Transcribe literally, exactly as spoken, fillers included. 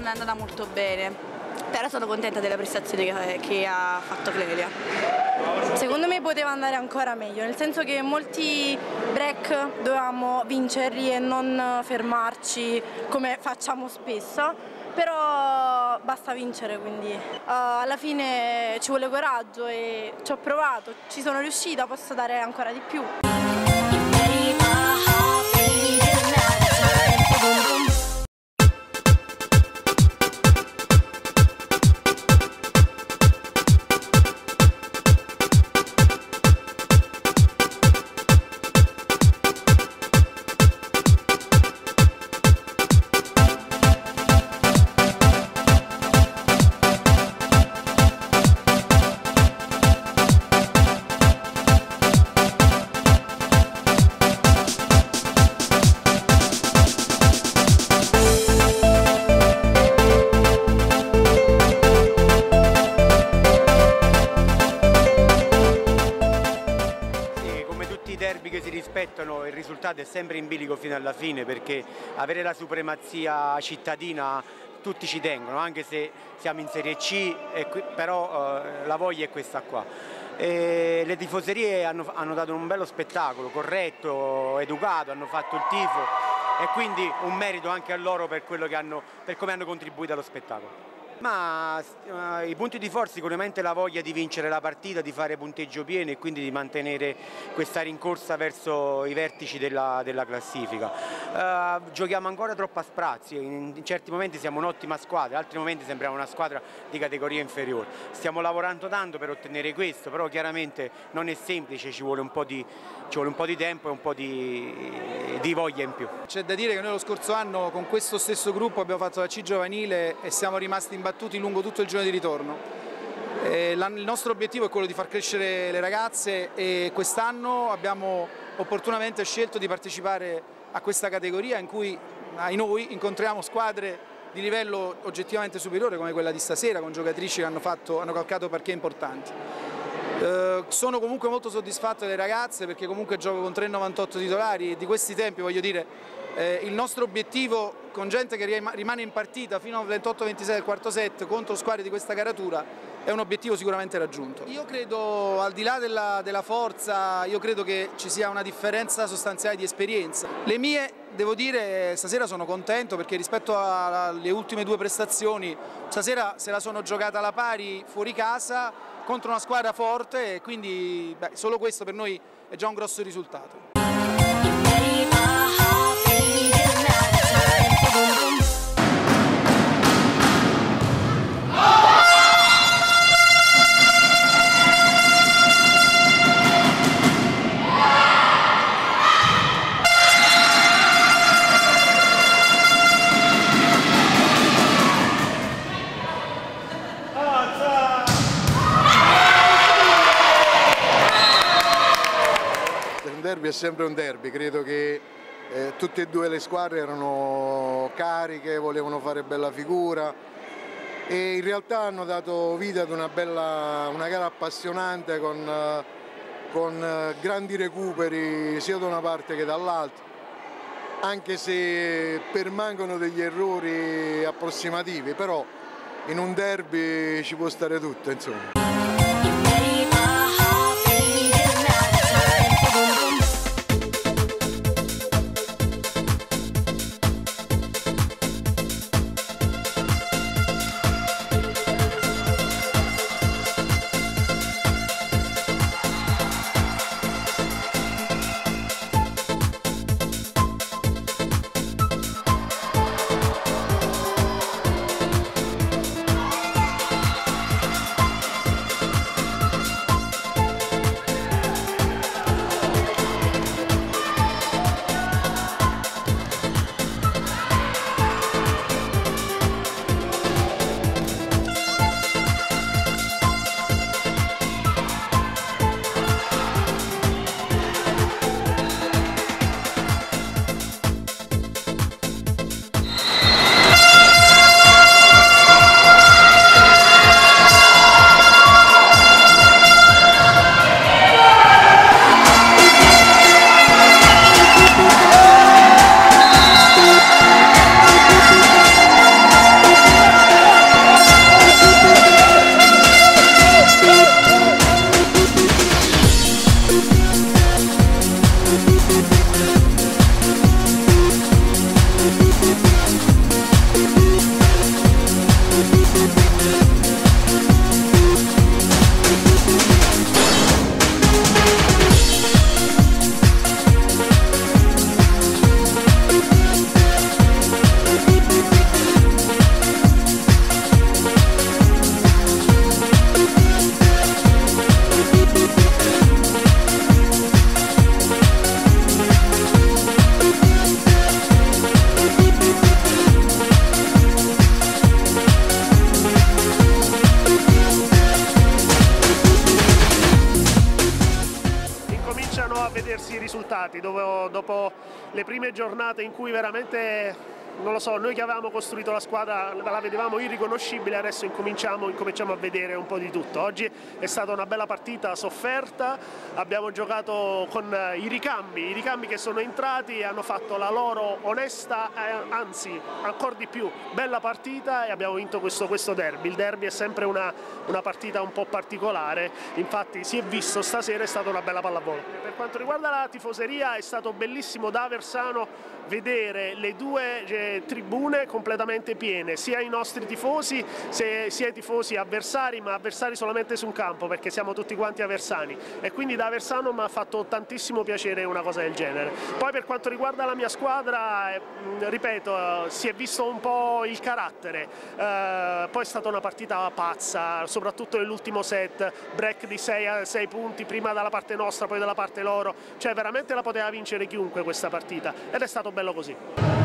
non è andata molto bene, però sono contenta della prestazione che, che ha fatto Clelia. Secondo me poteva andare ancora meglio, nel senso che molti break dovevamo vincerli e non fermarci come facciamo spesso, però basta vincere, quindi uh, alla fine ci vuole coraggio e ci ho provato, ci sono riuscita, posso dare ancora di più. Che si rispettano, il risultato è sempre in bilico fino alla fine, perché avere la supremazia cittadina tutti ci tengono, anche se siamo in Serie C, però eh, la voglia è questa qua. E le tifoserie hanno, hanno dato un bello spettacolo, corretto, educato, hanno fatto il tifo e quindi un merito anche a loro per, quello che hanno, per come hanno contribuito allo spettacolo. Ma uh, i punti di forza sicuramente la voglia di vincere la partita, di fare punteggio pieno e quindi di mantenere questa rincorsa verso i vertici della, della classifica. Uh, giochiamo ancora troppo a sprazzi, in, in certi momenti siamo un'ottima squadra, in altri momenti sembriamo una squadra di categoria inferiore. Stiamo lavorando tanto per ottenere questo, però chiaramente non è semplice, ci vuole un po' di, ci vuole un po' di tempo e un po' di, di voglia in più. C'è da dire che noi lo scorso anno con questo stesso gruppo abbiamo fatto la C giovanile e siamo rimasti imbattuti lungo tutto il giorno di ritorno. Eh, il nostro obiettivo è quello di far crescere le ragazze e quest'anno abbiamo opportunamente scelto di partecipare a questa categoria in cui ai noi incontriamo squadre di livello oggettivamente superiore come quella di stasera, con giocatrici che hanno, fatto, hanno calcato parquet importanti. Eh, sono comunque molto soddisfatto delle ragazze perché comunque gioco con tre novantotto titolari e di questi tempi voglio dire Eh, il nostro obiettivo con gente che rimane in partita fino al ventotto ventisei del quarto set contro squadre di questa caratura è un obiettivo sicuramente raggiunto. Io credo, al di là della, della forza, io credo che ci sia una differenza sostanziale di esperienza. Le mie, devo dire, stasera sono contento perché rispetto alle ultime due prestazioni, stasera se la sono giocata alla pari fuori casa contro una squadra forte e quindi beh, solo questo per noi è già un grosso risultato. È sempre un derby, credo che eh, tutte e due le squadre erano cariche, volevano fare bella figura e in realtà hanno dato vita ad una, bella, una gara appassionante con, eh, con eh, grandi recuperi sia da una parte che dall'altra, anche se permangono degli errori approssimativi, però in un derby ci può stare tutto, insomma. risultati, dove, dopo le prime giornate in cui veramente, non lo so, noi che avevamo costruito la squadra la vedevamo irriconoscibile, adesso incominciamo, incominciamo a vedere un po' di tutto. Oggi è stata una bella partita sofferta, abbiamo giocato con i ricambi, i ricambi che sono entrati e hanno fatto la loro onesta, eh, anzi ancora di più, bella partita e abbiamo vinto questo, questo derby. Il derby è sempre una, una partita un po' particolare, infatti si è visto stasera, è stata una bella pallavolo. Per quanto riguarda la tifoseria è stato bellissimo da Aversano vedere le due eh, tribune completamente piene, sia i nostri tifosi se, sia i tifosi avversari, ma avversari solamente su un campo perché siamo tutti quanti aversani, e quindi da Aversano mi ha fatto tantissimo piacere una cosa del genere. Poi per quanto riguarda la mia squadra, eh, ripeto, eh, si è visto un po' il carattere, eh, poi è stata una partita pazza, soprattutto nell'ultimo set, break di sei punti, prima dalla parte nostra poi dalla parte loro, cioè veramente la poteva vincere chiunque questa partita ed è stato bello così.